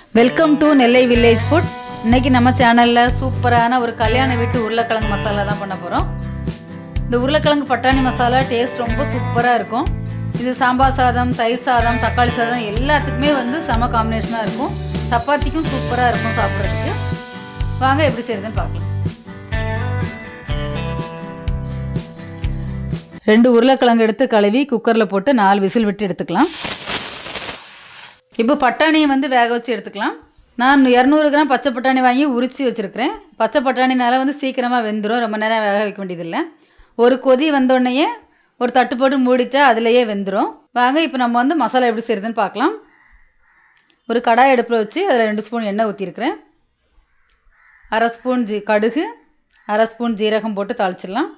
Welcome to Nellai village food. இன்னைக்கு நம்ம சேனலில் சூப்பரான ஒரு கல்யாண வீட்டு உருளைக்கிழங்கு மசாலா தான் பண்ண போகிறோம். இந்த உருளைக்கிழங்கு பட்டாணி மசாலா டேஸ்ட் ரொம்ப சூப்பராக இருக்கும். இது சாம்பார் சாதம், தயிர் சாதம், தக்காளி சாதம் எல்லாத்துக்குமே செம காம்பினேஷனாக இருக்கும். சப்பாத்திக்கும் சூப்பராக இருக்கும் சாப்பிட்றதுக்கு. வாங்க எப்படி செய்யுதுன்னு பார்க்கலாம். 2 உருளைக்கிழங்கு எடுத்து கழுவி குக்கரில் போட்டு 4 விசில் விட்டு எடுத்துக்கலாம். இப்போ பட்டாணியை வேக வச்சு எடுத்துக்கலாம். நான் 200 கிராம் பச்சை பட்டாணி வாங்கி உரித்து வச்சுருக்கிறேன். பச்சை பட்டாணினால சீக்கிரமாக வெந்துடும், ரொம்ப நேரம் வேக வைக்க வேண்டியதில்லை. ஒரு கொதி வந்தோடனேயே ஒரு தட்டு போட்டு மூடிட்டா அதிலேயே வெந்துடும். வாங்க இப்போ நம்ம மசாலா எப்படி செய்யுதுன்னு பார்க்கலாம். ஒரு கடாய் அடுப்பில் வச்சு அதில் 2 ஸ்பூன் எண்ணெய் ஊற்றிருக்கிறேன். 1/2 ஸ்பூன் கடுகு, 1/2 ஸ்பூன் ஜீரகம் போட்டு தாளிச்சிடலாம்.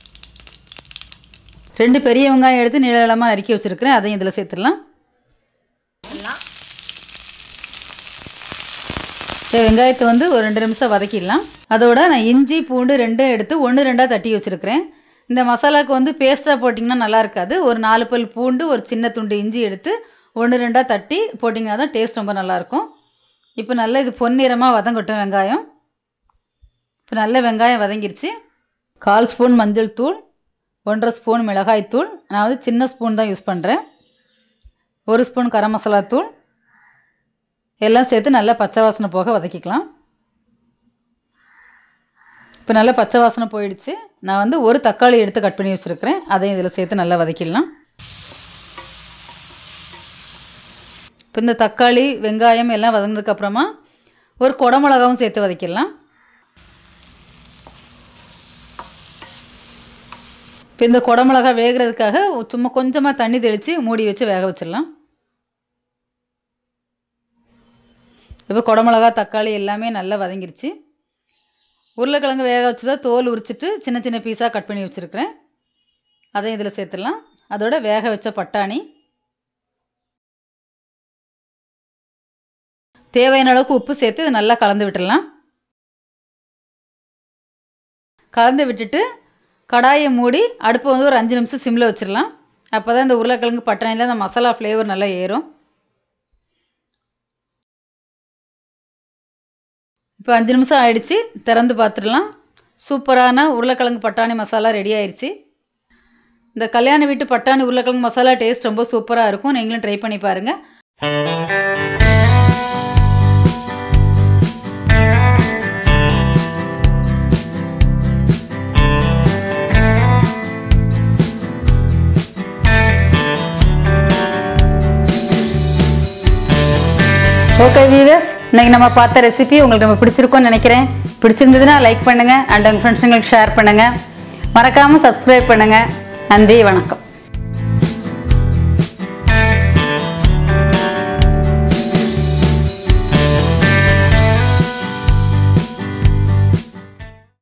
2 பெரிய வெங்காயம் எடுத்து நீளமாக நறுக்கி வச்சுருக்கிறேன், அதையும் இதில் சேர்த்துடலாம். வெங்காயத்தை ஒரு 2 நிமிஷம் வதக்கிடலாம். அதோட நான் இஞ்சி பூண்டு 2 எடுத்து 1-2 தட்டி வச்சுருக்கிறேன். இந்த மசாலாவுக்கு பேஸ்ட்டாக போட்டிங்கன்னா நல்லா இருக்காது. ஒரு 4 பல் பூண்டு, ஒரு சின்ன துண்டு இஞ்சி எடுத்து 1-2 தட்டி போட்டிங்கன்னா தான் டேஸ்ட் ரொம்ப நல்லாயிருக்கும். இப்போ நல்லா இது பொன்னிறமாக வதங்கட்டும் வெங்காயம். இப்போ நல்ல வெங்காயம் வதங்கிருச்சு. 1/4 ஸ்பூன் மஞ்சள் தூள், 1/2 ஸ்பூன் மிளகாய் தூள், நான் சின்ன ஸ்பூன் தான் யூஸ் பண்ணுறேன். 1 ஸ்பூன் கரம் மசாலா தூள் எல்லாம் சேர்த்து நல்லா பச்சை வாசனை போக வதக்கிக்கலாம். இப்போ நல்லா பச்சை வாசனை போயிடுச்சு. நான் ஒரு தக்காளி எடுத்து கட் பண்ணி வச்சுருக்கிறேன், அதையும் இதில் சேர்த்து நல்லா வதக்கிடலாம். இப்போ இந்த தக்காளி வெங்காயம் எல்லாம் வதங்கினதுக்கப்புறமா ஒரு குடமிளகாவும் சேர்த்து வதக்கிடலாம். இப்போ இந்த குடமிளகா வேகிறதுக்காக சும்மா கொஞ்சமாக தண்ணி தெளித்து மூடி வச்சு வேக வச்சிடலாம். இப்போ குடமிளகா தக்காளி எல்லாமே நல்லா வதங்கிருச்சு. உருளைக்கிழங்கு வேக வச்சுதான் தோல் உரிச்சிட்டு சின்ன சின்ன பீஸாக கட் பண்ணி வச்சுருக்கிறேன், அதையும் இதில் சேர்த்துடலாம். அதோட வேக வச்ச பட்டாணி, தேவையான அளவுக்கு உப்பு சேர்த்து இதை நல்லா கலந்து விட்டுடலாம். கலந்து விட்டுட்டு கடாயை மூடி அடுப்பை ஒரு 5 நிமிஷம் சிம்மில் வச்சிடலாம். அப்போ தான் இந்த உருளைக்கிழங்கு பட்டாணியில் அந்த மசாலா ஃப்ளேவர் நல்லா ஏறும். இப்போ 5 நிமிஷம் ஆயிடுச்சு, திறந்து பார்த்துடலாம். சூப்பரான உருளைக்கிழங்கு பட்டாணி மசாலா ரெடி ஆயிடுச்சு. இந்த கல்யாண வீட்டு பட்டாணி உருளைக்கிழங்கு மசாலா டேஸ்ட் ரொம்ப சூப்பராக இருக்கும். நீங்களும் ட்ரை பண்ணி பாருங்கள். ஓகே வீவர்ஸ், இன்றைக்கி நம்ம பார்த்த ரெசிபி உங்களுக்கு ரொம்ப பிடிச்சிருக்கும்னு நினைக்கிறேன். பிடிச்சிருந்ததுன்னா லைக் பண்ணுங்கள் அண்ட் உங்கள் ஃப்ரெண்ட்ஸுங்களுக்கு ஷேர் பண்ணுங்கள். மறக்காமல் சப்ஸ்கிரைப் பண்ணுங்கள். நன்றி, வணக்கம்.